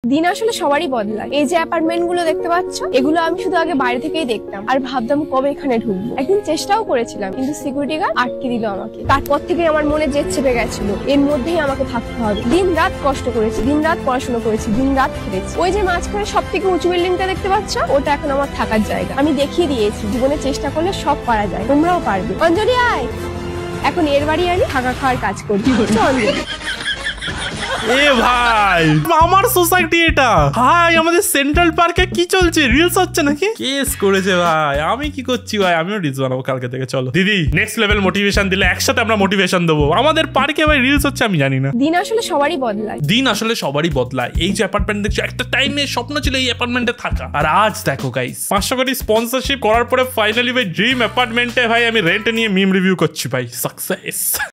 দিন আসলে সবারই বদলায়। এই যে অ্যাপার্টমেন্ট গুলো দেখতে পাচ্ছ, এগুলো আমি শুধু আগে বাইরে থেকেই দেখতাম আর ভাবতাম কবে এখানে ঢুকবো। একদিন চেষ্টাও করেছিলাম, কিন্তু সিকিউরিটি গার্ড আটকে দিল আমাকে। তারপর থেকে আমার মনে জেদ চেপে গেছিল, এর মধ্যেই আমাকে থাকতে হবে। দিন রাত কষ্ট করেছি, দিন রাত পড়াশোনা করেছি, দিন রাত খেলেছি। ওই যে মাঝখানে সব থেকে উঁচু বিল্ডিংটা দেখতে পাচ্ছ, ওটা এখন আমার থাকার জায়গা। আমি দেখিয়ে দিয়েছি জীবনে চেষ্টা করলে সব পারা যায়, তোমরাও পারবে। অঞ্জলি আয়, এখন এর বাড়ি আমি থাকা খাওয়ার কাজ করছি। অঞ্জলি এ ভাই, আমার সোসাইটি এটা ভাই। আমাদের সেন্ট্রাল পার্কে কি চলছে? রিলস হচ্ছে নাকি? কেস করেছে ভাই। আমি কি করছি ভাই? আমিও রিলস বানাবো কালকে থেকে। চলো দিদি, নেক্সট লেভেল মোটিভেশন দিলে একসাথে আমরা মোটিভেশন দেবো। আমাদের পার্কে ভাই রিলস হচ্ছে, আমি জানি না। দিন আসলে সবারই বদলায়। দিন আসলে সবারই বদলায়। এই যে অ্যাপার্টমেন্ট দেখছো, একটা টাইমে স্বপ্ন ছিল এই অ্যাপার্টমেন্টে থাকা, আর আজ দেখো গাইস 500 কোটি স্পন্সরশিপ করার পরে ফাইনালি ভাই ড্রিম অ্যাপার্টমেন্টে ভাই আমি রেন্ট নিয়ে মিম রিভিউ করছি ভাই। সাকসেস।